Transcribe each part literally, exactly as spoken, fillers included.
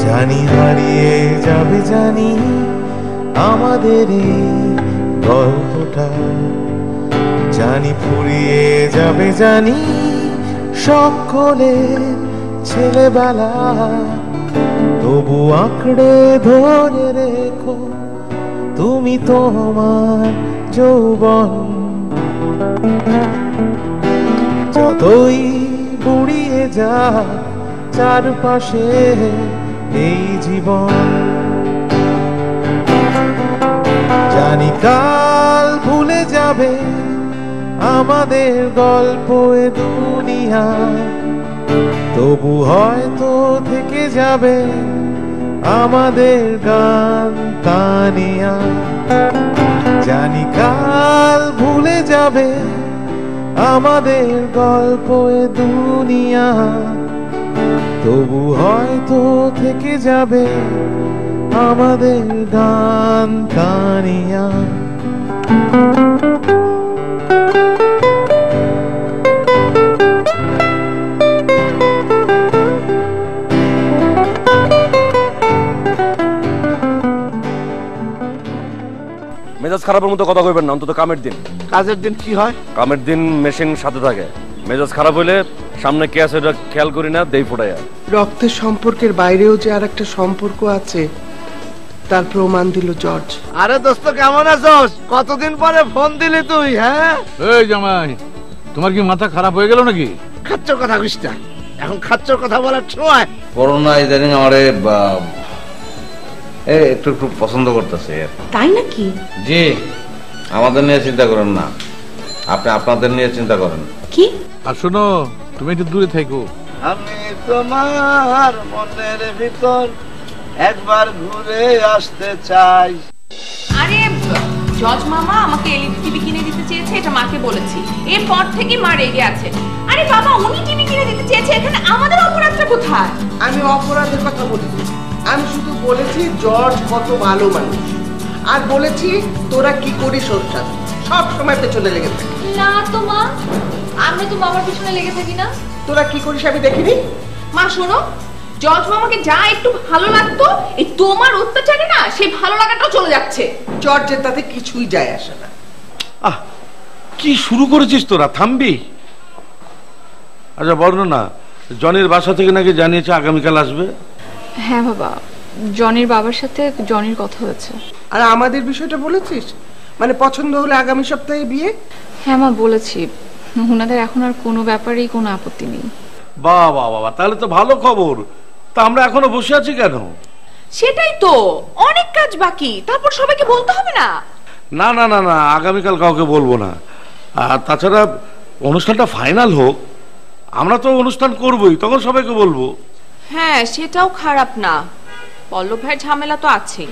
জানি হারিয়ে যাবে জানি আমাদের এই গল্পটা, জানি ফুরিয়ে যাবে জানি সকলের ছেলেবেলা, তবু আঁকড়ে ধরে রেখো তুমি তোমার যৌবন। যতই বুড়িয়ে যা চারপাশে এই জীবন, জানি কাল ভুলে যাবে আমাদের গল্প এ দুনিয়া, তবু হয়তো থেকে যাবে আমাদের গান তানিয়া। জানি কাল ভুলে যাবে আমাদের গল্প এ দুনিয়া, তবু হয়তো থেকে যাবে আমাদের গান তানিয়া। মেজাজ খারাপের মতো কথা কইবেন না, অন্তত কামের দিন। কাজের দিন কি হয়? কামের দিন মেশিন সাথে থাকে, মেজাজ খারাপ হইলে সামনে কে আছে ওটা খেয়াল করি না, দেই ফোটাইয়া। রক্তের সম্পর্কের বাইরেও যে আর একটা সম্পর্ক আছে তার প্রমাণ দিল জর্জ। আরে দোস্ত কেমন আছোস? কতদিন পরে ফোন দিলি তুই? হ্যাঁ এই জামাই, তোমার কি মাথা খারাপ হয়ে গেল নাকি? খাচ্চর কথা কইস না, এখন খাচ্চর কথা বলার সময়। করোনা ইদানিং আমারে একটু একটু পছন্দ করতেছে। তাই নাকি? জি, আমাদের নিয়ে চিন্তা করেন না, আপনি আপনাদের নিয়ে চিন্তা করেন। কি? আর শোনো, তুমি একটু দূরে থাকো। আমি তোমার মনের ভিতর একবার ঘুরে আসতে চাই। আরে জজ মামা আমাকে এলইডি টিভি কিনে দিতে চেয়েছে, এটা মাকে বলেছি, এরপর থেকে মা রেগে আছে। আরে বাবা, উনি টিভি কিনে দিতে চেয়েছে, এখানে আমাদের অপরাধটা কোথায়? আমি অপরাধের কথা বলিনি, আমি শুধু বলেছি জর্জ কত ভালো মানুষ, আর বলেছি তোরা কি করিস ওর সাথে, সব সময় পেছনে লেগে থাকিস। না তো মা, আমি তো বাবার পিছনে লেগে থাকি না। তোরা কি করিস আমি দেখিনি। মা শোনো, জজ মামাকে যা একটু ভালো লাগতো, এই তোমার অত্যাচারে না সেই ভালো লাগাটাও চলে যাচ্ছে। জর্জের তাতে কিছুই যায় আসে না। আহ, কি শুরু করেছিস তোরা, থামবি? আচ্ছা বর্ণ না, জনের বাসা থেকে নাকি জানিয়েছে আগামীকাল আসবে। হ্যাঁ বাবা, জনির বাবার সাথে জনির কথা হয়েছে। আর আমাদের বিষয়টা বলেছিস? মানে পছন্দ হলে আগামী সপ্তাহে বিয়ে? হ্যাঁ মা, বলেছি। ওনাদের এখন আর কোনো ব্যাপারেই কোনো আপত্তি নেই। বাহ বাহ বাবা, তাহলে তো ভালো খবর। তা আমরা এখনো বসে আছি কেন? সেটাই তো, অনেক কাজ বাকি, তারপর সবাইকে বলতে হবে না। না না না না, আগামীকাল কাউকে বলবো না। আর তাছাড়া অনুষ্ঠানটা ফাইনাল হোক, আমরা তো অনুষ্ঠান করবই, তখন সবাইকে বলবো। হ্যাঁ সেটাও খারাপ না, পল্লব ভাইয়ের ঝামেলা তো আছেই।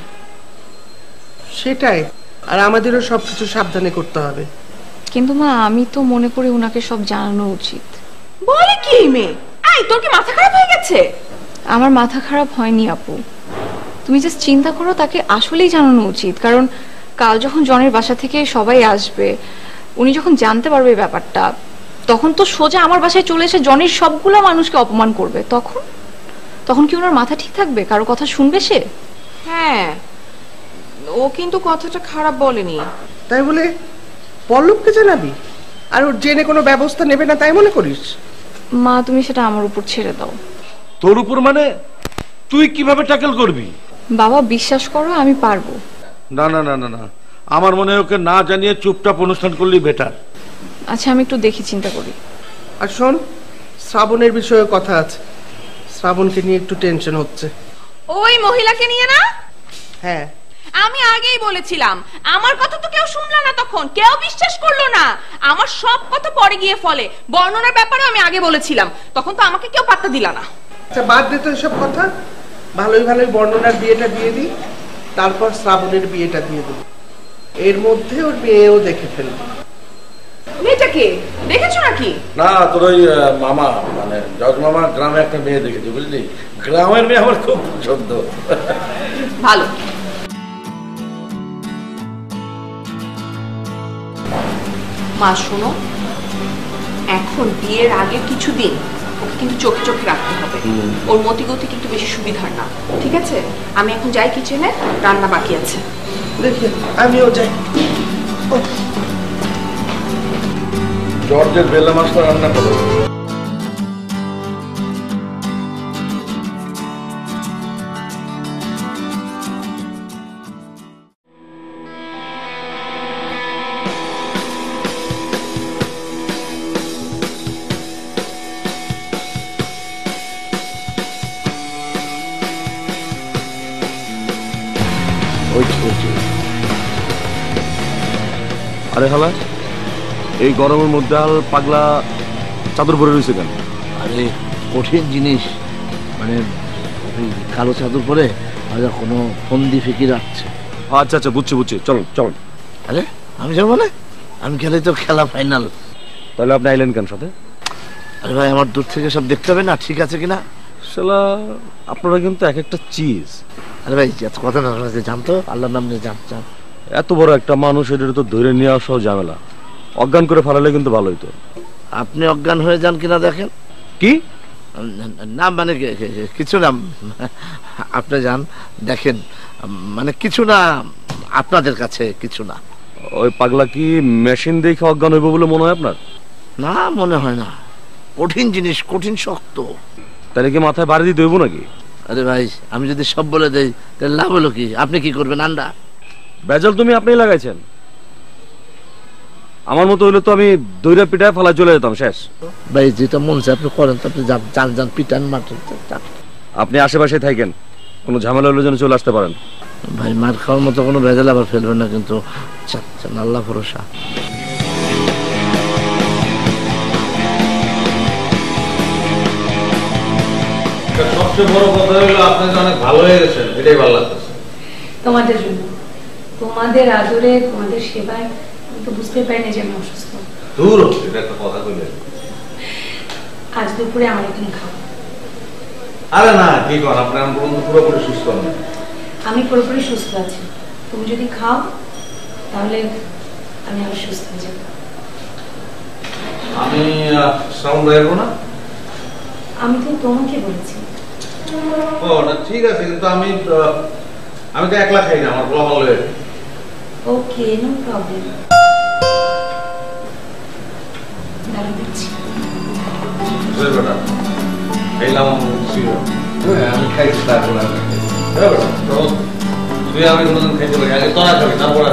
সেটাই, আর আমাদেরও সবকিছু সাবধানে করতে হবে। কিন্তু মা, আমি তো মনে করি ওনাকে সব জানানো উচিত। বলে কি মেয়ে? এই তোর কি মাথা খারাপ হয়ে গেছে? আমার মাথা খারাপ হয়নি আপু, তুমি জাস্ট চিন্তা করো, তাকে আসলেই জানানো উচিত। কারণ কাল যখন জনের বাসা থেকে সবাই আসবে, উনি যখন জানতে পারবে ব্যাপারটা, তখন তো সোজা আমার বাসায় চলে এসে জনের সবগুলো মানুষকে অপমান করবে। তখন তখন কি ওনার মাথা ঠিক থাকবে? কারো কথা শুনবে সে? হ্যাঁ, ও কিন্তু কথাটা খারাপ বলেনি। তাই বলে পল্লবকে জানাবি আর ওর জেনে কোনো ব্যবস্থা নেবে না তাই মনে করিস? মা, তুমি সেটা আমার উপর ছেড়ে দাও। তোর উপর মানে? তুই কিভাবে ট্যাকেল করবি? বাবা বিশ্বাস করো, আমি পারবো। না না না না না, আমার মনে হয় ওকে না জানিয়ে চুপচাপ অনুষ্ঠান করলেই বেটার। আচ্ছা আমি একটু দেখি, চিন্তা করি। আর শোন, শ্রাবণের বিষয়ে কথা আছে, শ্রাবণকে নিয়ে একটু টেনশন হচ্ছে। ওই মহিলাকে নিয়ে না? হ্যাঁ, আমি আগেই বলেছিলাম, আমার কথা তো কেউ শুনলো না, তখন কেউ বিশ্বাস করলো না। আমার সব কথা পরে গিয়ে ফলে, বর্ণনার ব্যাপারে আমি আগে বলেছিলাম, তখন তো আমাকে কেউ পাত্তা দিল না। আচ্ছা বাদ দে তো এসব কথা, ভালোই ভালোই বর্ণনার বিয়েটা দিয়ে দিই, তারপর শ্রাবণের বিয়েটা দিয়ে দেব। এর মধ্যে ওর মেয়েও দেখে ফেলবে। মেয়েটাকে দেখেছো নাকি? না, তোর ওই মামা মানে জজ মামা গ্রামে একটা মেয়ে দেখেছি, বুঝলি? গ্রামের মেয়ে আমার খুব পছন্দ। ভালো। মা শোনো, এখন বিয়ের আগে কিছুদিন ওকে কিন্তু চোখে চোখে রাখতে হবে। ওর মতি গতি কিন্তু বেশি সুবিধার না, ঠিক আছে? আমি এখন যাই কিচেনে, রান্না বাকি আছে। দেখি আমিও যাই। জর্জের বেলা মাছটা রান্না করো। আরে হালা, এই গরমের মধ্যে আর পাগলা চাদর পরে রয়েছে কেন? আরে কঠিন জিনিস, মানে ওই কালো চাদর পরে হয়তো কোনো ফন্দি ফিকি রাখছে। আচ্ছা আচ্ছা, বুঝছি বুঝছি, চলুন চলুন। আরে আমি যাবো না, আমি খেলে তো খেলা ফাইনাল। তাহলে আপনি আইলেন কেন সাথে? আরে ভাই আমার দূর থেকে সব দেখতে হবে না ঠিক আছে কিনা। শালা আপনারা কিন্তু এক একটা চিজ। আরে ভাই এত কথা না জানতো, আল্লাহর নাম নিয়ে জান জান। এত বড় একটা মানুষ, এটা তো ধরে নিয়ে আসাও ঝামেলা। অজ্ঞান করে ফেলালে কিন্তু ভালো হইতো। আপনি অজ্ঞান হয়ে যান কিনা দেখেন। কি না মানে কিছু না, আপনি যান দেখেন, মানে কিছু না, আপনাদের কাছে কিছু না। ওই পাগলা কি মেশিন দেখে অজ্ঞান হইব বলে মনে হয় আপনার? না মনে হয় না, কঠিন জিনিস, কঠিন শক্ত। তাহলে কি মাথায় বাড়ি দিতে হইব নাকি? আরে ভাই আমি যদি সব বলে দেই তাহলে লাভ হলো কি? আপনি কি করবেন? আন্ডা বেজাল তুমি আপনি লাগাইছেন। আমার মতো হইলে তো আমি দইরা পিঠায় ফেলা চলে যেতাম, শেষ। ভাই যেটা মন চায় আপনি করেন, তো আপনি যান যান পিটান মাঠে। আপনি আশেপাশে থাকেন, কোনো ঝামেলা হলে যেন চলে আসতে পারেন। ভাই মার খাওয়ার মতো কোনো ভেজাল আবার ফেলবেন না কিন্তু, আল্লাহ ভরসা। সবচেয়ে বড় কথা হলো আপনি যে অনেক ভালো হয়ে গেছেন, এটাই ভালো লাগতেছে। তোমাদের জন্য, তোমাদের আদরে, তোমাদের সেবায় আমি তো বুঝতে পারিনি যে আমি অসুস্থ। দূর এটা একটা কথা কইলেন। আজ দুপুরে আমার এখানে খাও। আরে না কি কর, আপনি আমি পর্যন্ত পুরোপুরি সুস্থ না। আমি পুরোপুরি সুস্থ আছি, তুমি যদি খাও তাহলে আমি আবার সুস্থ হয়ে যাব। আমি সাউন্ড রাখবো না? আমি তো তোমাকে বলেছি। ও না ঠিক আছে, কিন্তু আমি আমি তো একলা খাই না, আমার বলা ভালো হয়ে। Okay no problem. দাঁড়া দিচ্ছি। বেটা খাইলাম, আমি খাইছি তারপর তুই আমি কোনোদিন খাইতে পারি, আগে তোরা খাবি তারপরে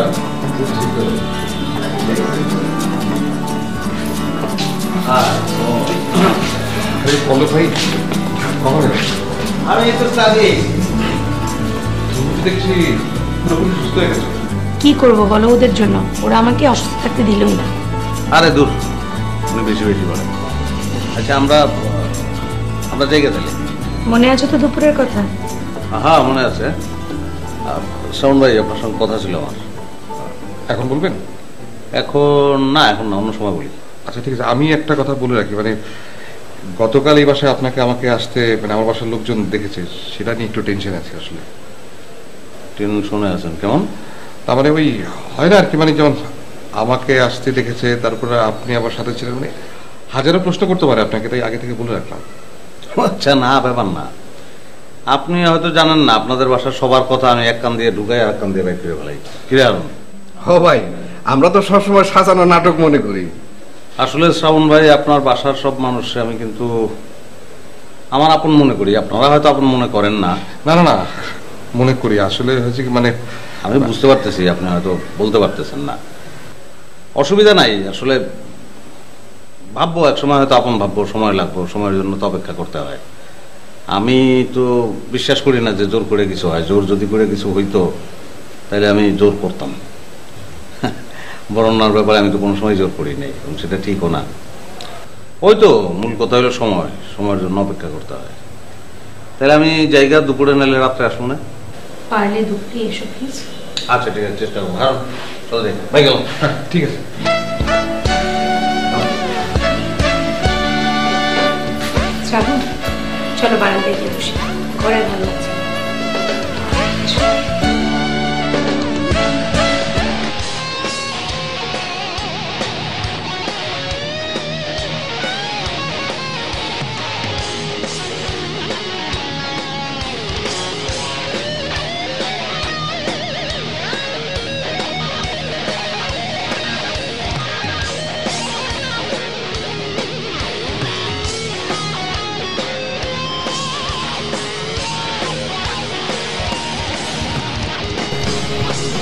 বলো ভাই কখন? আমি তো আগে দেখছি পুরোপুরি সুস্থ হয়ে গেছে। কি করবো বলো ওদের জন্য, ওরা আমাকে অসুস্থ থাকতে দিলই না। আরে দূর, উনি বেশি বেশি বলে। আচ্ছা আমরা আমরা জায়গা তাহলে মনে আছে তো দুপুরের কথা? হ্যাঁ মনে আছে। শাওন ভাই আপনার সঙ্গে কথা ছিল আমার। এখন বলবেন? এখন না, এখন না, অন্য সময় বলি। আচ্ছা ঠিক আছে, আমি একটা কথা বলে রাখি, মানে গতকাল এই বাসায় আপনাকে আমাকে আসতে, মানে আমার বাসার লোকজন দেখেছে, সেটা নিয়ে একটু টেনশন আছে আসলে। টেনশনে আছেন কেমন? তার মানে ওই হয় না আর কি, মানে যেমন আমাকে আসতে দেখেছে, তারপরে আপনি আমার সাথে ছিলেন, মানে হাজারো প্রশ্ন করতে পারে আপনাকে, তাই আগে থেকে বলে রাখলাম। আচ্ছা না, ব্যাপার না। আপনি হয়তো জানেন না, আপনাদের বাসার সবার কথা আমি এক কান দিয়ে ঢুকাই আর এক কান দিয়ে বাইর করে ফেলাই। কিরে আরুন? ও ভাই, আমরা তো সবসময় সাজানো নাটক মনে করি। আসলে শ্রাবণ ভাই, আপনার বাসার সব মানুষ আমি কিন্তু আমার আপন মনে করি, আপনারা হয়তো আপন মনে করেন না। না না না, মনে করি। আসলে হয়েছে কি, মানে আমি বুঝতে পারতেছি আপনি হয়তো বলতে পারতেছেন না, অসুবিধা নাই। আসলে ভাববো, এক সময় হয়তো আপন ভাববো, সময় লাগবো, সময়ের জন্য তো অপেক্ষা করতে হয়। আমি তো বিশ্বাস করি না যে জোর করে কিছু হয়। জোর যদি করে কিছু হইতো তাহলে আমি জোর করতাম। বরণার ব্যাপারে আমি তো কোনো সময় জোর করি নাই, এবং সেটা ঠিকও না। ওই তো মূল কথা হলো সময়, সময়ের জন্য অপেক্ষা করতে হয়। তাহলে আমি জায়গা দুপুরে নাহলে রাত্রে আসবো না? পারলে দুপুরে এসো প্লিজ। আচ্ছা ঠিক আছে, চেষ্টা করবো। হ্যাঁ চলো দেখ ভাই, গেলাম। ঠিক আছে। শ্রাবণ চলো বারান্দায় গিয়ে বসি, ঘরে ভালো লাগছে।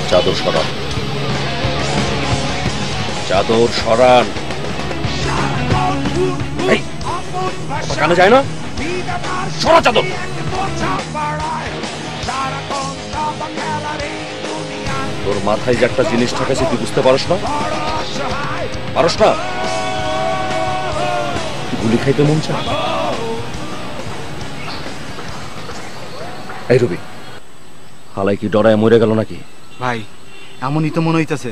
চাদর সরান, চাদর সরান। এই, আমার কানে যায় না? সরা চাদর। তোর মাথায় যে একটা জিনিস ঠেকেছে তুই বুঝতে পারস না? পারস না? গুলি খাইতে মন চায়? এই রবি, হালাই কি ডরায় মরে গেল নাকি? ভাই এমনই তো মনে হইতেছে।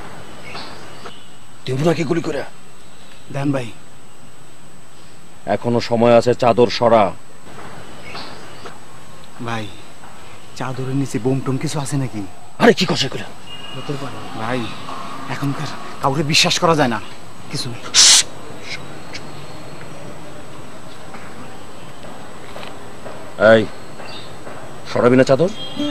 দেব নাকি গুলি করে? দেন ভাই। এখনো সময় আছে, চাদর সরা। ভাই চাদরের নিচে বোম টোম কিছু আছে নাকি? আরে কি কষে করে ভাই, এখনকার কাউকে বিশ্বাস করা যায় না। কিছু নেই। এই সরাবি না চাদর?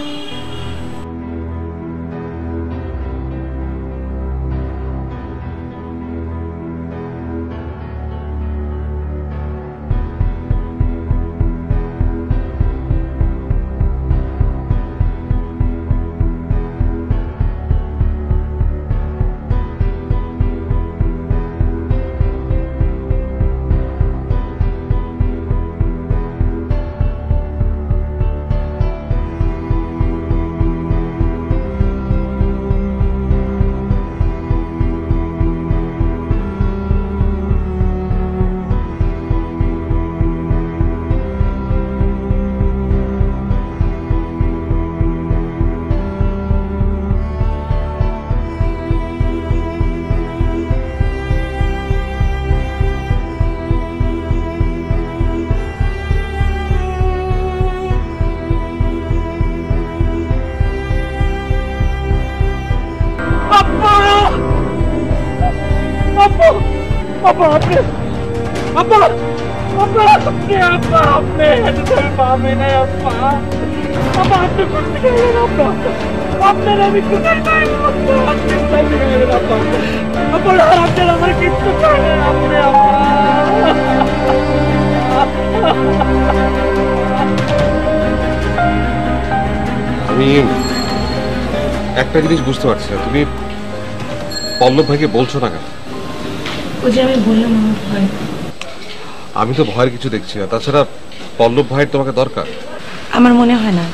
আমি একটা জিনিস বুঝতে পারছি না, তুমি পল্লব ভাইকে বলছো না কেন? ওই যে আমি বললাম আমার ভয়। আমি তো ভয়ের কিছু দেখছি না, তাছাড়া পল্লব ভাইয়ের তোমাকে দরকার। আমার মনে হয় না।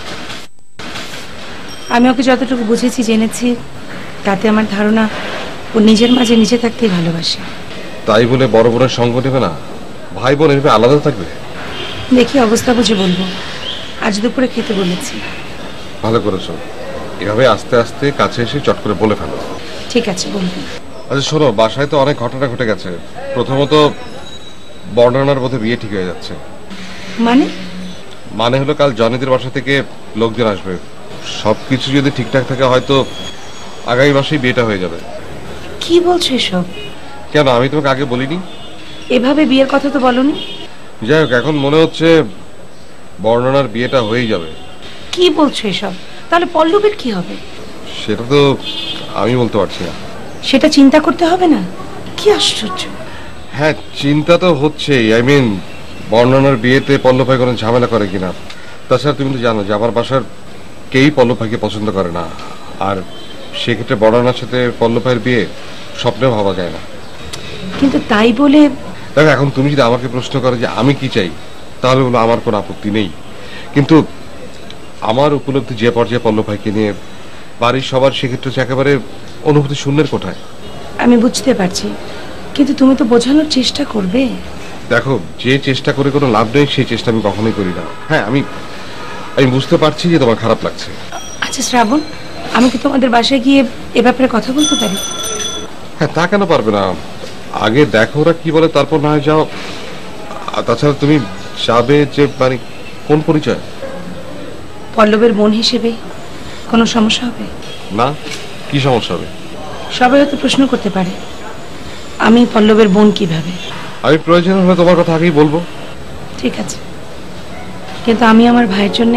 আমি ওকে যতটুকু বুঝেছি জেনেছি তাতে আমার ধারণা ও নিজের মাঝে নিজে থাকতেই ভালোবাসে। তাই বলে বড় বোনের সঙ্গ নেবে না? ভাই বোন এভাবে আলাদা থাকবে? দেখি অবস্থা বুঝে বলবো। আজ দুপুরে খেতে বলেছি। ভালো করেছো, এভাবে আস্তে আস্তে কাছে এসে চট করে বলে ফেলো। ঠিক আছে বলবো। আচ্ছা শোনো, বাসায় তো অনেক ঘটনা ঘটে গেছে। প্রথমত বর্ণনার বোধে বিয়ে ঠিক হয়ে যাচ্ছে। মানে? মানে হলো কাল জনিদের বাসা থেকে লোকজন আসবে। সবকিছু যদি ঠিকঠাক থাকে হয়তো আগামী মাসেই বিয়েটা হয়ে যাবে। কি বলছো এসব? কেন, আমি তোমাকে আগে বলিনি? এভাবে বিয়ের কথা তো বলনি। যাই হোক, এখন মনে হচ্ছে বর্ণনার বিয়েটা হয়েই যাবে। কি বলছো এসব? তাহলে পল্লবের কি হবে? সেটা তো আমি বলতে পারছি না। সেটা চিন্তা করতে হবে না? কি আশ্চর্য। হ্যাঁ, চিন্তা তো হচ্ছেই। আই মিন বর্ণনার বিয়েতে পল্লব ভাই কোনো ঝামেলা করে কিনা। তাছাড়া তুমি তো জানো যে আমার বাসার কেই পল্লব ভাইকে পছন্দ করে না, আর সেক্ষেত্রে বর্ণনার সাথে পল্লব ভাইয়ের বিয়ে স্বপ্নেও ভাবা যায় না। কিন্তু তাই বলে দেখো, এখন তুমি যদি আমাকে প্রশ্ন করো যে আমি কি চাই, তাহলে বলো আমার কোনো আপত্তি নেই। কিন্তু আমার উপলব্ধি যে পর্যায়ে পল্লব ভাইকে নিয়ে, বাড়ির সবার সেক্ষেত্রে একেবারে অনুভূতি শূন্যের কোঠায়। আমি বুঝতে পারছি, কিন্তু তুমি তো বোঝানোর চেষ্টা করবে। দেখো, যে চেষ্টা করে কোনো লাভ নেই সেই চেষ্টা আমি কখনোই করি না। হ্যাঁ, আমি আমি বুঝতে পারছি যে তোমার খারাপ লাগছে। আচ্ছা শ্রাবণ, আমি কি তোমাদের বাসায় গিয়ে এ ব্যাপারে কথা বলতে পারি? হ্যাঁ, তা কেন পারবে না? আগে দেখো ওরা কি বলে, তারপর না হয় যাও। আর তাছাড়া তুমি যাবে যে মানে কোন পরিচয়? পল্লবের বোন হিসেবে কোনো সমস্যা হবে না? কি সমস্যা হবে? সবাই হয়তো প্রশ্ন করতে পারে আমি পল্লবের বোন কিভাবে। আমি প্রয়োজন হলে তোমার কথা আগেই বলবো। ঠিক আছে, কিন্তু আমি আমার ভাইয়ের জন্য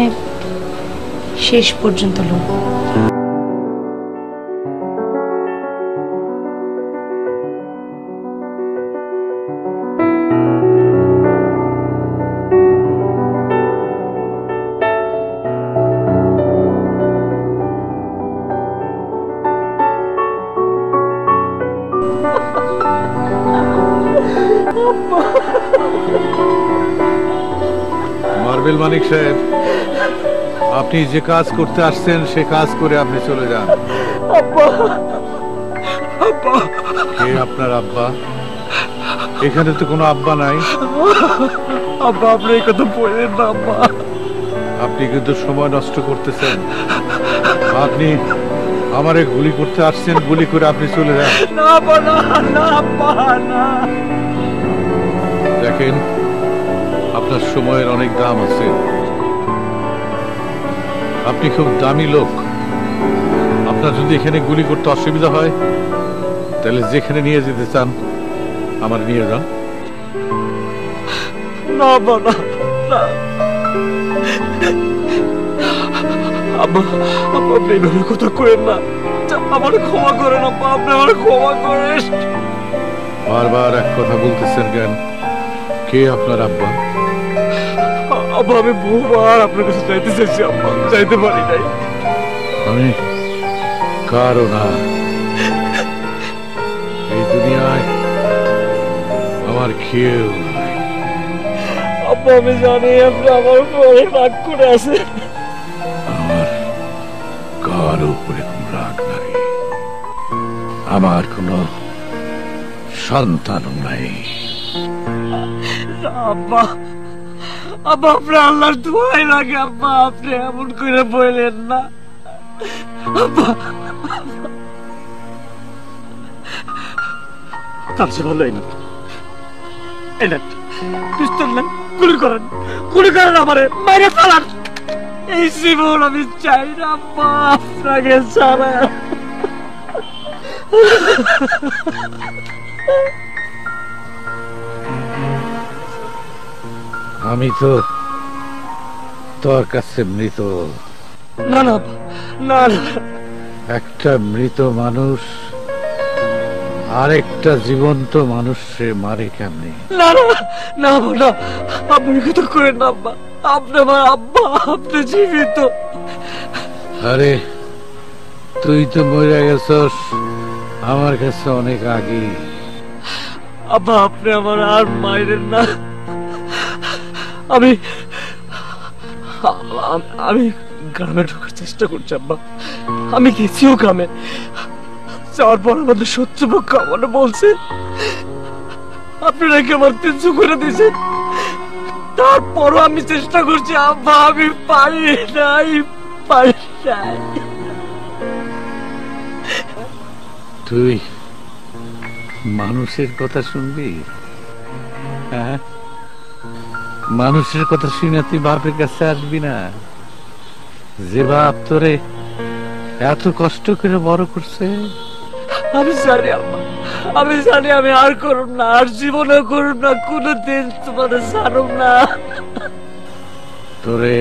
শেষ পর্যন্ত লড়ব। আবেল মানিক সাহেব, আপনি যে কাজ করতে আসছেন সে কাজ করে আপনি চলে যান। আব্বা, আব্বা। কে আপনার আব্বা? এখানে তো কোনো আব্বা নাই। আব্বা, আপনি এই কথা বলেন না আব্বা। আপনি কিন্তু সময় নষ্ট করতেছেন। আপনি আমারে গুলি করতে আসছেন, গুলি করে আপনি চলে যান। না আব্বা, না না আব্বা, না। দেখেন, আপনার সময়ের অনেক দাম আছে। আপনি খুব দামি লোক। আপনার যদি এখানে গুলি করতে অসুবিধা হয় তাহলে যেখানে নিয়ে যেতে চান আমার নিয়ে যান। না আব্বা, না না। আব্বা, আব্বা, আপনি এইভাবে কথা করেন না। আমার ক্ষমা করেন আব্বা, আপনি আমার ক্ষমা করেন। বারবার এক কথা বলতেছেন কেন? কে আপনার আব্বা? আব্বা, আমি বহুবার আপনার কাছে যাইতে চাইছি আব্বা, যাইতে পারি নাই। আমি কারো না। এই দুনিয়ায় আমার কেউ নাই। আব্বা, আমি জানি আপনি আমার উপরে অনেক রাগ করে আছেন। আমার কারো উপরে কোন রাগ নাই। আমার কোনো সন্তানও নাই। আব্বা, আব্বা, আপনার আল্লাহর দোয়াই লাগে আব্বা, আপনি এমন করে বললেন না আব্বা। তার চেয়ে ভালো এই না, এই না পিস্তল নেন, গুলি করেন, গুলি করেন, আমারে মেরে ফেলান। এই জীবন আমি চাই না আব্বা আপনাকে ছাড়া। আমি তো তোর কাছে মৃত। না না না না। একটা মৃত মানুষ আরেকটা জীবন্ত মানুষে মারে কেমনে? না না না না, আপনি কথা করেন না আব্বা, আপনি আমার আব্বা, আপনি জীবিত। আরে তুই তো মরে গেছস আমার কাছে অনেক আগে। আব্বা, আপনি আমার আর মায়ের না। আমি আমি গ্রামে ঢোকার চেষ্টা করছি আব্বা। আমি গেছিও গ্রামে, যাওয়ার পর আমাদের শত্রুপক্ষ আমার বলছে আপনি নাকি আমার তিনশো করে দিয়েছেন। তারপরও আমি চেষ্টা করছি আব্বা, আমি পারি নাই, পারি নাই। তুই মানুষের কথা শুনবি? হ্যাঁ, মানুষের কথা শুনে তুই বাপের কাছে আসবি না? যে বাপ তোরে এত কষ্ট করে বড় করছে। আমি জানি আম্মা, আমি জানি আমি আর করুম না, আর জীবনে করুম না, কোনদিন তোমার ছাড়ুম না। তোরে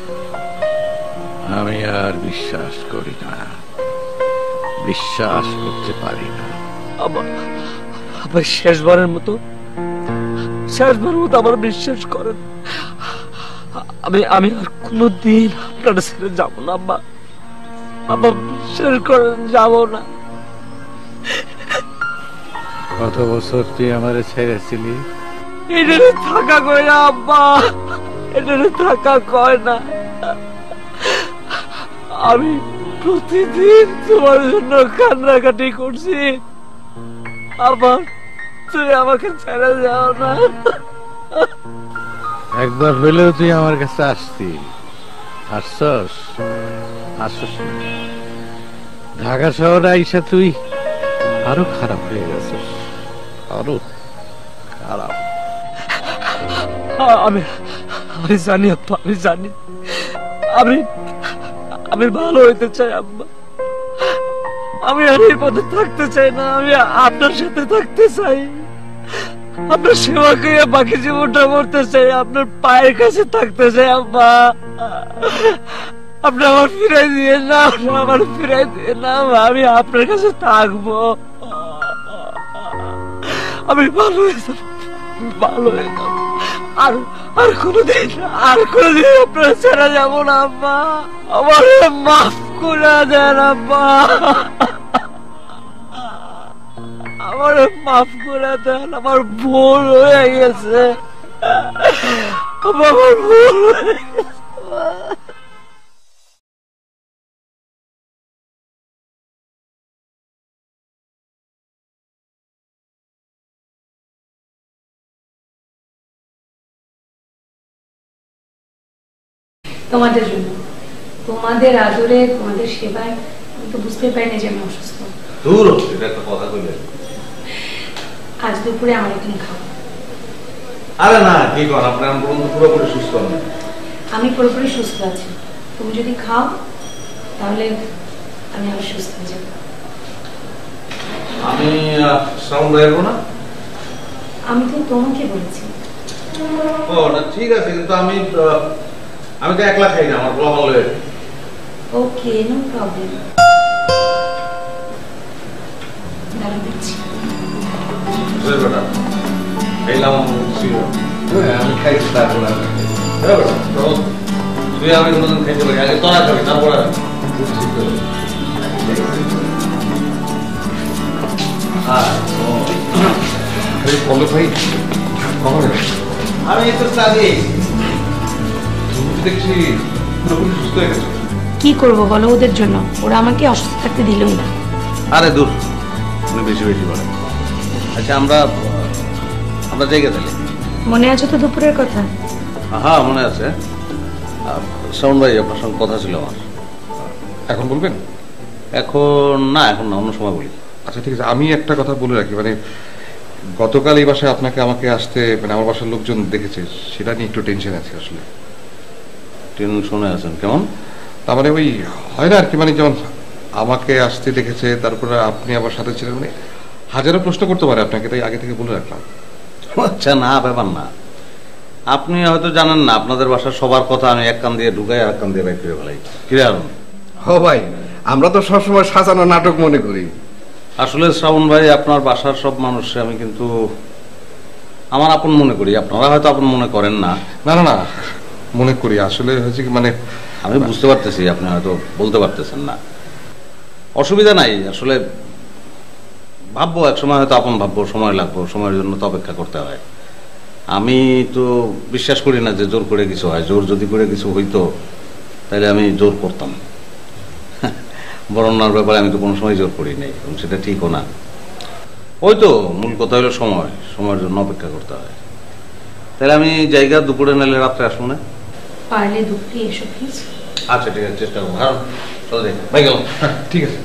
আমি আর বিশ্বাস করি না, বিশ্বাস করতে পারি না। আবার শেষবারের মতো শেষবারের মতো আমার বিশ্বাস করেন। আমি আমি আর কোনদিন আপনার ছেড়ে যাব না আব্বা, আব্বা বিশ্বাস করেন, যাব না। কত বছর তুই আমারে ছেড়েছিলি? এটারে থাকা কয় না আব্বা, এটারে থাকা কয় না। আমি প্রতিদিন তোমার জন্য কান্নাকাটি করছি, আবার তুই আমাকে ছেড়ে যাও না। একবার হলেও তুই আমার কাছে আসতি, আসছস? আসছস ঢাকা শহরে আইসা তুই আরো খারাপ হয়ে গেছিস, আরো খারাপ। আমি আমি জানি আব্বা, আমি জানি, আমি আমি ভালো হইতে চাই আব্বা। আমি আর এই পথে থাকতে চাই না, আমি আপনার সাথে থাকতে চাই, আপনার সেবা করে বাকি জীবনটা মরতে চাই, আপনার পায়ের কাছে থাকতে চাই আব্বা। আপনি আমার ফিরাই দিয়ে না, আমার ফিরাই দিয়ে না, আমি আপনার কাছে থাকবো। আমি ভালো হয়ে যাব, ভালো হয়ে যাব, আর আর কোনদিন আর কোনদিন আপনার ছেড়ে যাব না আব্বা। আমার মাফ করে দেন আব্বা, আমার মাফ করে দেন, আমার ভুল হয়ে গেছে, বাবার ভুল। তোমাদের জন্য, তোমাদের আদরে, তোমাদের সেবায় আমি তো বুঝতে পারি না যে আমি অসুস্থ। দূর এটা একটা কথা কইলে। আজ দুপুরে আমার এখানে খাও। আরে না কি কর, আপনার বলুন তো পুরোপুরি সুস্থ না। আমি পুরোপুরি সুস্থ আছি, তুমি যদি খাও তাহলে আমি আবার সুস্থ হয়ে যাব। আমি সাউন্ড রাখবো না। আমি তো তোমাকে বলেছি। ও না ঠিক আছে, কিন্তু আমি আমি তো একলা খাই না, আমার বলা ভালো। Okay, no problem. দাঁড়া দিচ্ছি। আমি খাইছি তারপর তুই আমি কোনোদিন খাইতে পারি, আগে তোরা খাবি তারপর পল্লব ভাই কখন? আমি তো কাজে দেখছি পুরোপুরি সুস্থ হয়ে গেছে। কি করবো বলো ওদের জন্য, ওরা আমাকে অসুস্থ থাকতে দিলই না। আরে দূর, উনি বেশি বেশি বলে। আচ্ছা আমরা আমরা জায়গা তাহলে মনে আছে তো দুপুরের কথা? হ্যাঁ মনে আছে। শাওন ভাই আপনার সঙ্গে কথা ছিল আমার। এখন বলবেন? এখন না, এখন না, অন্য সময় বলি। আচ্ছা ঠিক আছে, আমি একটা কথা বলে রাখি, মানে গতকাল এই বাসায় আপনাকে আমাকে আসতে মানে আমার বাসার লোকজন দেখেছে, সেটা নিয়ে একটু টেনশন আছে আসলে। টেনশনে আছেন কেমন? তার মানে ওই হয় না আর কি, মানে যেমন আমাকে আসতে দেখেছে, তারপরে আপনি আমার সাথে ছিলেন, মানে হাজারো প্রশ্ন করতে পারে আপনাকে, তাই আগে থেকে বলে রাখলাম। আচ্ছা না, ব্যাপার না। আপনি হয়তো জানেন না, আপনাদের বাসার সবার কথা আমি এক কান দিয়ে ঢুকাই আর এক কান দিয়ে বাইর করে ফেলাই। কিরে আরুন? ও ভাই, আমরা তো সবসময় সাজানো নাটক মনে করি। আসলে শ্রাবণ ভাই, আপনার বাসার সব মানুষ আমি কিন্তু আমার আপন মনে করি, আপনারা হয়তো আপন মনে করেন না। না না না, মনে করি। আসলে হয়েছে কি, মানে আমি বুঝতে পারতেছি আপনি হয়তো বলতে পারতেছেন না, অসুবিধা নাই। আসলে ভাববো এক সময়, হয়তো আপন ভাববো, সময় লাগবো, সময়ের জন্য তো অপেক্ষা করতে হয়। আমি তো বিশ্বাস করি না যে জোর করে কিছু হয়। জোর যদি করে কিছু হইতো তাহলে আমি জোর করতাম। বরণার ব্যাপারে আমি তো কোনো সময় জোর করি নাই, এবং সেটা ঠিকও না। ওই তো মূল কথা হলো সময়, সময়ের জন্য অপেক্ষা করতে হয়। তাহলে আমি জায়গা দুপুরে নাহলে রাত্রে আসবো না? পারলে দুপুরে এসো প্লিজ। আচ্ছা ঠিক আছে, চেষ্টা করবো। কারণ চলো যাই, ভাই গেলাম। ঠিক আছে।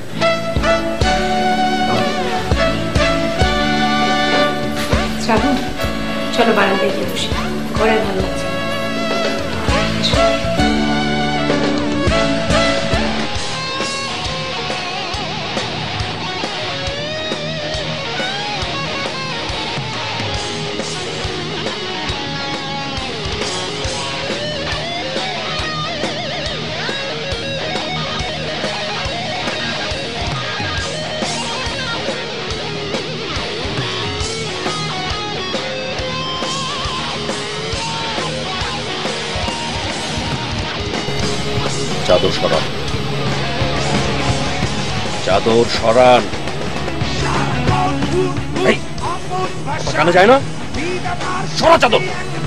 শ্রাবণ, চলো বারান্দায় গিয়ে বসি, ঘরে ভালো লাগছে। চাদর সরান, চাদর সরান। কানে যায় না? সরা চাদর।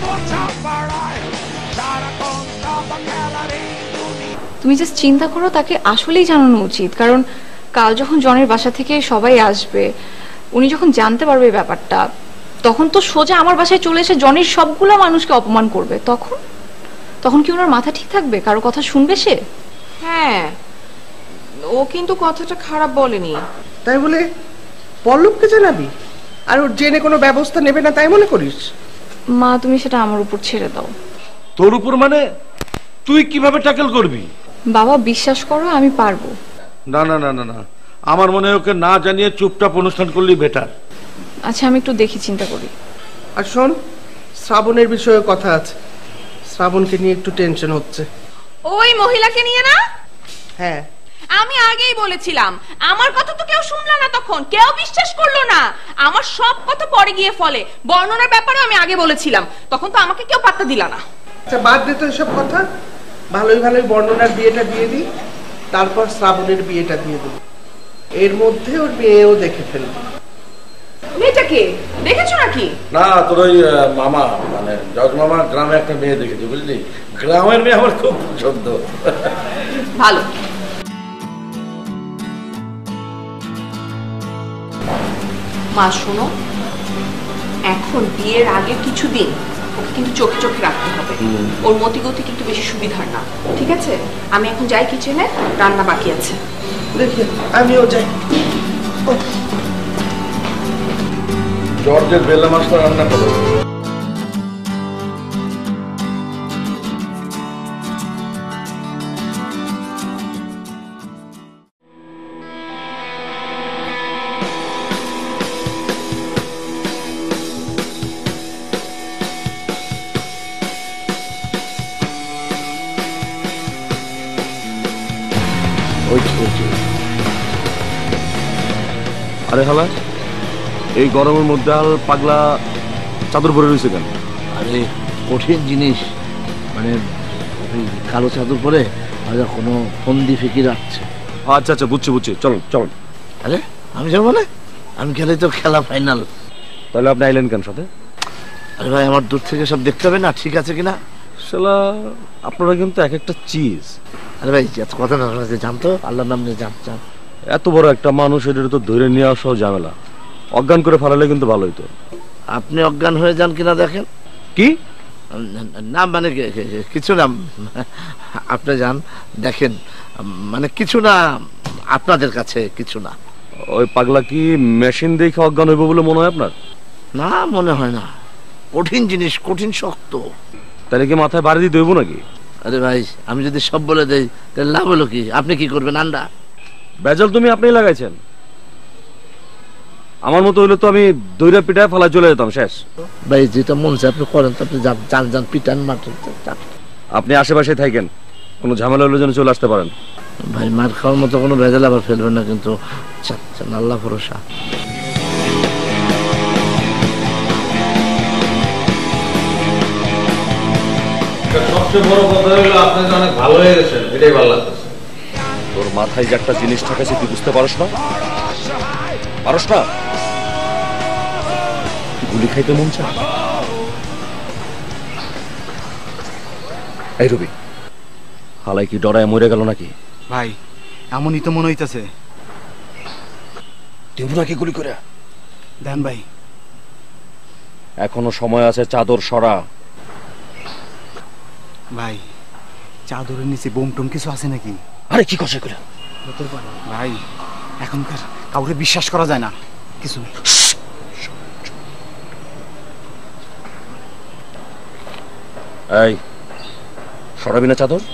তুমি জাস্ট চিন্তা করো, তাকে আসলেই জানানো উচিত, কারণ কাল যখন জনের বাসা থেকে সবাই আসবে, উনি যখন জানতে পারবে ব্যাপারটা, তখন তো সোজা আমার বাসায় চলে এসে জনের সবগুলো মানুষকে অপমান করবে। তখন তখন কি ওনার মাথা ঠিক থাকবে? কারো কথা শুনবে সে? হ্যাঁ, ও কিন্তু কথাটা খারাপ বলেনি। তাই বলে পল্লবকে জানাবি আর ওর জেনে কোনো ব্যবস্থা নেবে না তাই মনে করিস? মা, তুমি সেটা আমার উপর ছেড়ে দাও। তোর উপর মানে? তুই কিভাবে ট্যাকেল করবি? বাবা, বিশ্বাস করো আমি পারবো। না না না না না, আমার মনে হয় ওকে না জানিয়ে চুপচাপ অনুষ্ঠান করলেই বেটার। আচ্ছা, আমি একটু দেখি, চিন্তা করি। আর শোন, শ্রাবণের বিষয়ে কথা আছে, শ্রাবণকে নিয়ে একটু টেনশন হচ্ছে। ওই মহিলাকে নিয়ে না? হ্যাঁ, আমি আগেই বলেছিলাম, আমার কথা তো কেউ শুনলো না, তখন কেউ বিশ্বাস করলো না। আমার সব কথা পরে গিয়ে ফলে। বর্ণনার ব্যাপারে আমি আগে বলেছিলাম, তখন তো আমাকে কেউ পাত্তা দিল না। আচ্ছা বাদ দে তো এসব কথা, ভালোই ভালোই বর্ণনার বিয়েটা দিয়ে দিই, তারপর শ্রাবণের বিয়েটা দিয়ে দেবো। এর মধ্যে ওর মেয়েও দেখে ফেলবে। মেয়েটা কে দেখেছো নাকি? না তোর ওই মামা মানে জজ মামা গ্রামে একটা মেয়ে দেখেছি বুঝলি, গ্রামের মেয়ে আমার খুব পছন্দ। ভালো। মা শোনো, এখন বিয়ের আগে কিছুদিন ওকে কিন্তু চোখে চোখে রাখতে হবে। ওর মতিগতি কিন্তু বেশি সুবিধার না, ঠিক আছে? আমি এখন যাই কিচেনে, রান্না বাকি আছে। দেখি আমিও যাই। জর্জের বেলা মাছটা রান্না করো। আরে হালা, এই গরমের মধ্যে আর পাগলা চাদর পরে রয়েছে কেন? আরে কঠিন জিনিস, মানে ওই কালো চাদর পরে হয়তো কোনো ফন্দি ফিকির আসছে। আচ্ছা আচ্ছা বুঝছি বুঝছি, চলুন চলুন। আরে আমি যাবো মানে? আমি খেলে তো খেলা ফাইনাল। তাহলে আপনি আইলেন কেন সাথে? আরে ভাই আমার দূর থেকে সব দেখতে হবে না ঠিক আছে কিনা। শালা আপনারা কিন্তু এক একটা চিজ। আরে ভাই এত কথা না জানতো, আল্লাহর নাম নিয়ে জান জান। এত বড় একটা মানুষ, এটা তো ধরে নিয়ে আসাও ঝামেলা। অজ্ঞান করে ফেলালে কিন্তু ভালো হইতো। আপনি অজ্ঞান হয়ে যান কিনা দেখেন। কি না মানে কিছু না, আপনি যান দেখেন, মানে কিছু না, আপনাদের কাছে কিছু না। ওই পাগলা কি মেশিন দেখে অজ্ঞান হইব বলে মনে হয় আপনার? না মনে হয় না, কঠিন জিনিস, কঠিন শক্ত। তাহলে কি মাথায় বাড়ি দিতে হইব নাকি? আরে ভাই আমি যদি সব বলে দেই তাহলে লাভ হলো কি? আপনি কি করবেন? আন্ডা বেজাল তুমি আপনি লাগাইছেন। আমার মতো হইলে তো আমি দইরা পিঠায় ফেলা চলে যেতাম, শেষ। ভাই যেটা মন চায় আপনি করেন, তো আপনি যান যান পিটান মাঠে। আপনি আশেপাশে থাকেন, কোনো ঝামেলা হলে যেন চলে আসতে পারেন। ভাই মার খাওয়ার মতো কোনো ভেজাল আবার ফেলবেন না কিন্তু, আল্লাহ ভরসা। সবচেয়ে বড় কথা হলো আপনি যে অনেক ভালো হয়ে গেছেন, এটাই ভালো লাগতেছে। তোর মাথায় যে একটা জিনিস থাকেছে তুই বুঝতে পারস না? পারস না? গুলি খাইতে মন চায়? এই রবি, হালাই কি ডরায় মরে গেল নাকি? ভাই এমনই তো মনে হইতেছে। দেব নাকি গুলি করে? দেন ভাই। এখনো সময় আছে, চাদর সরা। ভাই চাদরের নিচে বোম টোম কিছু আছে নাকি? আরে কি কথা এগুলো? ভাই এখনকার কাউকে বিশ্বাস করা যায় না, কিছু নেই। এই সরাবি না চাদর?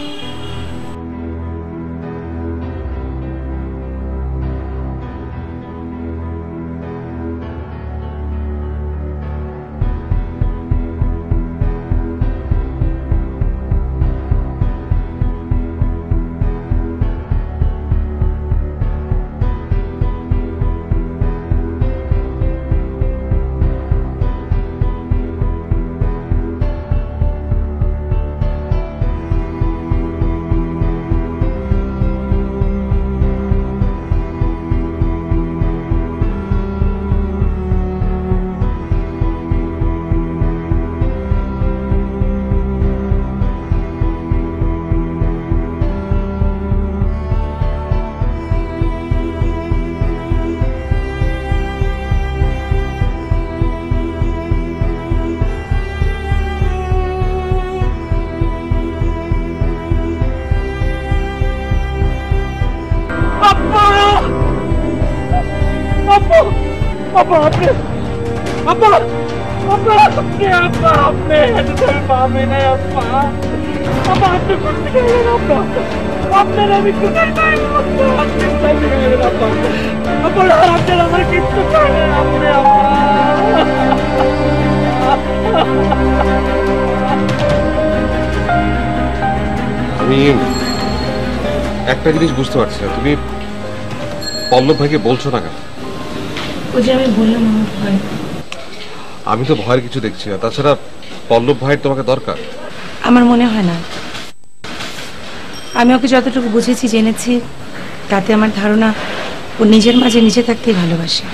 আপা আপনি আপা আপা আপনি আপা আপনি এটা পাবে না আপা আপা আপনি করতে গেলেন আপা আপনার আমি কোথায় পাই আপনি কোথায় গেলেন আপা আপা আপনার আমার কিচ্ছু চাই না আপনি আপা আমি একটা জিনিস বুঝতে পারছি না, তুমি পল্লব ভাইকে বলছো না কেন? ওই যে আমি বললাম আমার ভয়। আমি তো ভয়ের কিছু দেখছি না, তাছাড়া পল্লব ভাইয়ের তোমাকে দরকার। আমার মনে হয় না। আমি ওকে যতটুকু বুঝেছি জেনেছি তাতে আমার ধারণা ও নিজের মাঝে নিজে থাকতেই ভালোবাসে।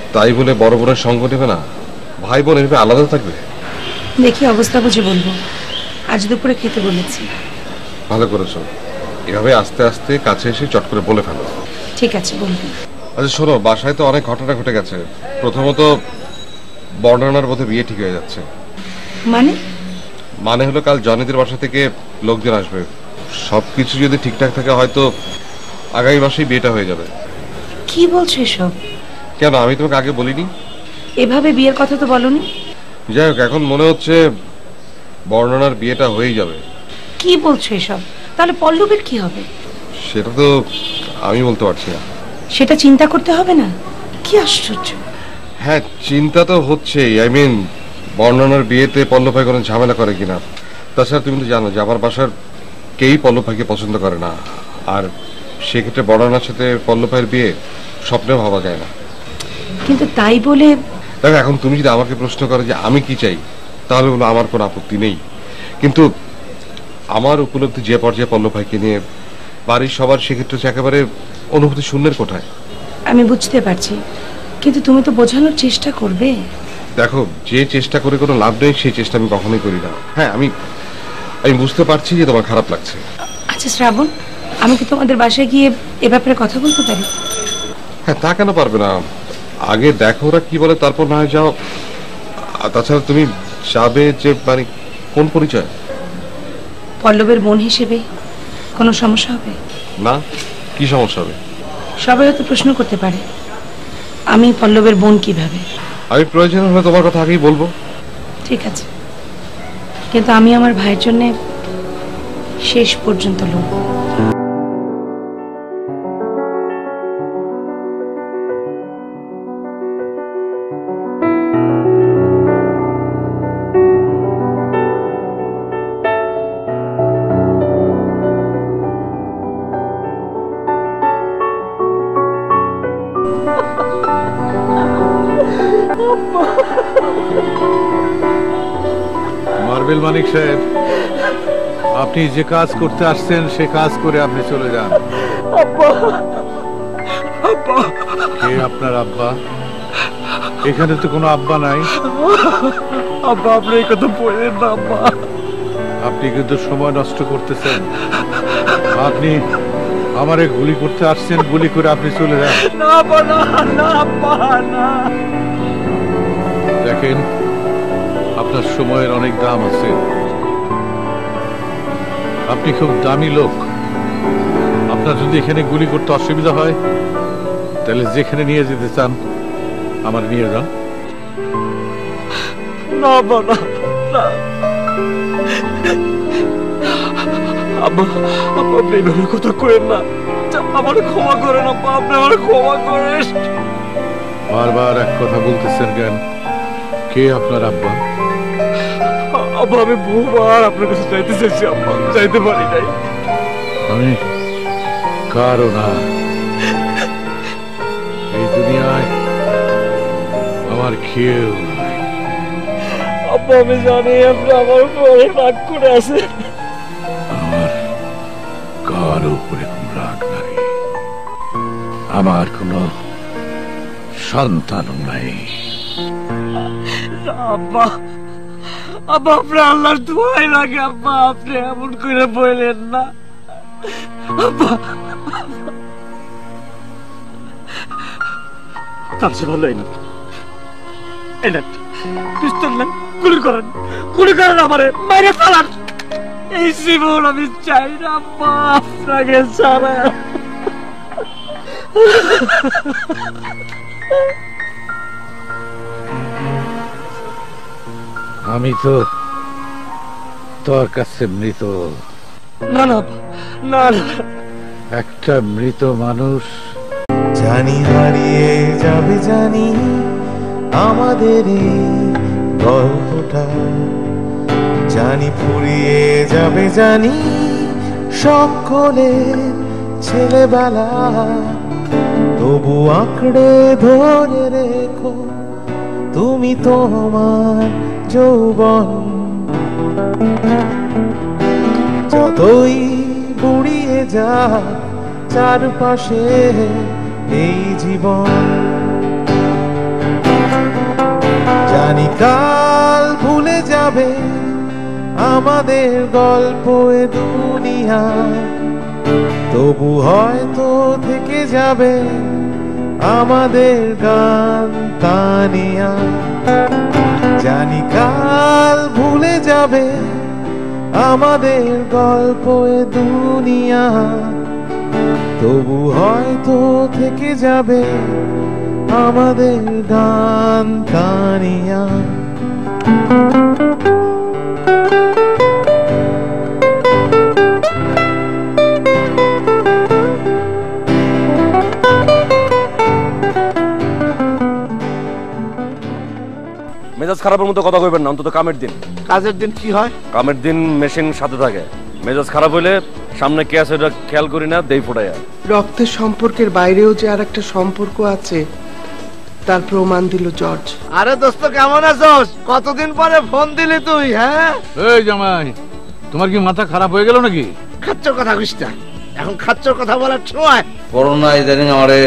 তাই বলে বড় বোনের সঙ্গ নেবে না? ভাই বোন এভাবে আলাদা থাকবে? দেখি অবস্থা বুঝে বলবো। আজ দুপুরে খেতে বলেছি। ভালো করেছো, এভাবে আস্তে আস্তে কাছে এসে চট করে বলে ফেলো। ঠিক আছে, বলবো। আচ্ছা শোনো, বাসায় তো অনেক ঘটনা ঘটে গেছে। প্রথমত বর্ণনার বোধে বিয়ে ঠিক হয়ে যাচ্ছে। মানে? মানে হলো কাল জনিদের বাসা থেকে লোকজন আসবে। সবকিছু যদি ঠিকঠাক থাকে হয়তো আগামী মাসেই বিয়েটা হয়ে যাবে। কি বলছো এসব? কেন, আমি তোমাকে আগে বলিনি? এভাবে বিয়ের কথা তো বলনি। যাই হোক, এখন মনে হচ্ছে বর্ণনার বিয়েটা হয়েই যাবে। কি বলছো এসব? তাহলে পল্লবীর কি হবে? সেটা তো আমি বলতে পারছি না। সেটা চিন্তা করতে হবে না? কি আশ্চর্য। হ্যাঁ, চিন্তা তো হচ্ছেই। আই মিন বর্ণনার বিয়েতে পল্লব ভাই কোনো ঝামেলা করে কিনা। তাছাড়া তুমি তো জানো যে আমার বাসার কেউই পল্লব ভাইকে পছন্দ করে না। আর সেক্ষেত্রে বর্ণনার সাথে পল্লব ভাইয়ের বিয়ে স্বপ্নেও ভাবা যায় না। কিন্তু তাই বলে দেখো, এখন তুমি যদি আমাকে প্রশ্ন করো যে আমি কি চাই, তাহলে বলো আমার কোনো আপত্তি নেই। কিন্তু আমার উপলব্ধি যে পর্যায়ে পল্লব ভাইকে নিয়ে, বাড়ির সবার সেক্ষেত্রে একেবারে অনুভূতি শূন্যের কোঠায়। আমি বুঝতে পারছি, কিন্তু তুমি তো বোঝানোর চেষ্টা করবে। দেখো, যে চেষ্টা করে কোনো লাভ নেই সেই চেষ্টা আমি কখনোই করি না। হ্যাঁ, আমি আমি বুঝতে পারছি যে তোমার খারাপ লাগছে। আচ্ছা শ্রাবণ, আমি কি তোমাদের বাসায় গিয়ে এ ব্যাপারে কথা বলতে পারি? হ্যাঁ, তা কেন পারবে না? আগে দেখো ওরা কি বলে, তারপর না হয় যাও। আর তাছাড়া তুমি যাবে যে মানে কোন পরিচয়? পল্লবের বোন হিসেবে কোনো সমস্যা হবে না? কি সমস্যা হবে? সবাই হয়তো প্রশ্ন করতে পারে আমি পল্লবের বোন কিভাবে। আমি প্রয়োজন হলে তোমার কথা আগেই বলবো। ঠিক আছে, কিন্তু আমি আমার ভাইয়ের জন্য শেষ পর্যন্ত লড়ব। মার্বেল মানিক সাহেব, আপনি যে কাজ করতে আসছেন সে কাজ করে আপনি চলে যান। আব্বা, আব্বা। কে আপনার আব্বা? এখানে তো কোনো আব্বা নাই। আব্বা, আপনি এই কথা বললেন না আব্বা। আপনি কিন্তু সময় নষ্ট করতেছেন। আপনি আমারে গুলি করতে আসছেন, গুলি করে আপনি চলে যান। না আব্বা, না না আব্বা, না। দেখেন, আপনার সময়ের অনেক দাম আছে। আপনি খুব দামি লোক। আপনার যদি এখানে গুলি করতে অসুবিধা হয় তাহলে যেখানে নিয়ে যেতে চান আমার নিয়ে যান। না আব্বা, না না। আব্বা, আব্বা, আপনি এইভাবে কথা করেন না। আমার ক্ষমা করেন আব্বা, আপনি আমার ক্ষমা করেন। বারবার এক কথা বলতেছেন কেন? কে আপনার আব্বা? আব্বা, আমি বহুবার আপনার কাছে চাইতে চাইছি আব্বা, চাইতে পারি নাই। আমি কারো না। এই দুনিয়ায় আমার কেউ নাই। আব্বা, আমি জানি আপনি আমার উপরে রাগ করে আছেন। আমার কারো উপরে কোন রাগ নাই। আমার কোনো সন্তানও নাই। আব্বা, আব্বা, আপনি আল্লাহর দোয়াই লাগে আব্বা, আপনি এমন করে বললেন না আব্বা। তার চেয়ে ভালো এই না, এই না পিস্তল নেন, গুলি করেন, গুলি করেন, আমারে মাইরে ফেলান। এই জীবন আমি চাই না আব্বা আপনাকে ছাড়া। আমি তো তোর কাছে মৃত। না না না না, একটা মৃত মানুষ। জানি হারিয়ে যাবে, জানি আমাদের এই গল্পটা, জানি ফুরিয়ে যাবে, জানি সকলে ছেলেবেলা, তবু আঁকড়ে ধরে রেখো তুমি তোমার যৌবন। যতই বুড়িয়ে যা চারপাশে এই জীবন, জানি কাল ভুলে যাবে আমাদের গল্প এ দুনিয়া, তবু হয়তো থেকে যাবে আমাদের গান তানিয়া। জানি কাল ভুলে যাবে আমাদের গল্প এ দুনিয়া, তবু হয়তো থেকে যাবে আমাদের গান তানিয়া। মেজাজ খারাপের মতো কথা কইবেন না, অন্তত কামের দিন। কাজের দিন কি হয়? কামের দিন মেশিন সাথে থাকে, মেজাজ খারাপ হইলে সামনে কে আছে এটা খেয়াল করি না, দেই ফোটাইয়া। রক্তের সম্পর্কের বাইরেও যে আর একটা সম্পর্ক আছে তার প্রমাণ দিল জর্জ। আরে দোস্ত কেমন আছোস? কতদিন পরে ফোন দিলি তুই? হ্যাঁ এই জামাই, তোমার কি মাথা খারাপ হয়ে গেল নাকি? খাচ্চর কথা কইস না, এখন খাচ্চর কথা বলার সময়। করোনা ইদানিং আমারে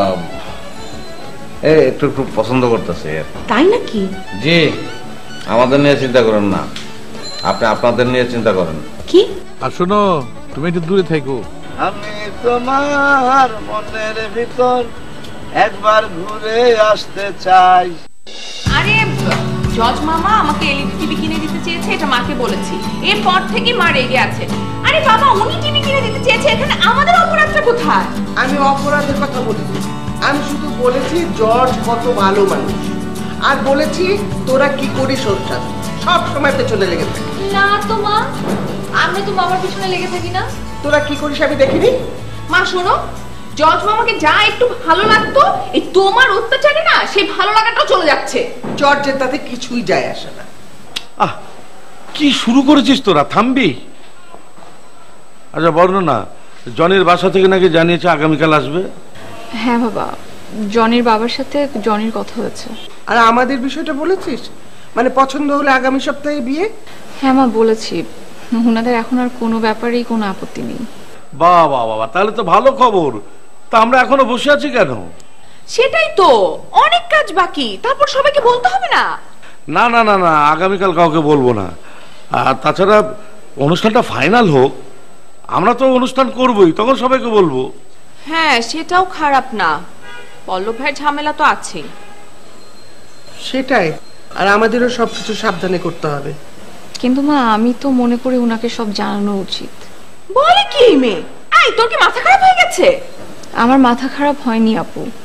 এ একটু একটু পছন্দ করতেছে। তাই নাকি? জি, আমাদের নিয়ে চিন্তা করেন না, আপনি আপনাদের নিয়ে চিন্তা করেন। কি? আর শোনো, তুমি একটু দূরে থেকো। আমি তোমার মনের ভিতর একবার ঘুরে আসতে চাই। আরে জজ মামা আমাকে এলইডি টিভি কিনে দিতে চেয়েছে, এটা মাকে বলেছি, এরপর থেকে মা রেগে আছে। আরে বাবা, উনি টিভি কিনে দিতে চেয়েছে, এখানে আমাদের অপরাধটা কোথায়? আমি অপরাধের কথা বলিনি, আমি শুধু বলেছি জর্জ কত ভালো মানুষ, আর বলেছি তোরা কি করিস ওর সাথে, সব সময় পেছনে লেগে থাকি। না তো মা, আমরা তো বাবার পিছনে লেগে থাকি না। তোরা কি করিস আমি দেখিনি। মা শোনো, জজ মামাকে যা একটু ভালো লাগতো, এই তোমার অত্যাচারে না সেই ভালো লাগাটাও চলে যাচ্ছে। জর্জের তাতে কিছুই যায় আসে না। আহ, কি শুরু করেছিস তোরা? থামবি? আচ্ছা বর্ণনা, জনের বাসা থেকে নাকি জানিয়েছে আগামীকাল আসবে। হ্যাঁ বাবা, জনির বাবার সাথে জনির কথা হয়েছে। আর আমাদের বিষয়টা বলেছিস? মানে পছন্দ হলে আগামী সপ্তাহে বিয়ে? হ্যাঁ মা, বলেছি। ওনাদের এখন আর কোনো ব্যাপারেই কোনো আপত্তি নেই। বাহ বাহ বাবা, তাহলে তো ভালো খবর। তা আমরা এখনো বসে আছি কেন? সেটাই তো, অনেক কাজ বাকি, তারপর সবাইকে বলতে হবে না। না না না না, আগামীকাল কাউকে বলবো না। আর তাছাড়া অনুষ্ঠানটা ফাইনাল হোক, আমরা তো অনুষ্ঠান করবই, তখন সবাইকে বলবো। হ্যাঁ, সেটাও খারাপ না, পল্লব ভাইয়ের ঝামেলা তো আছেই। সেটাই, আর আমাদেরও সবকিছু সাবধানে করতে হবে। কিন্তু মা, আমি তো মনে করি ওনাকে সব জানানো উচিত। বলে কি মেয়ে? এই তোর কি মাথা খারাপ হয়ে গেছে? আমার মাথা খারাপ হয়নি আপু,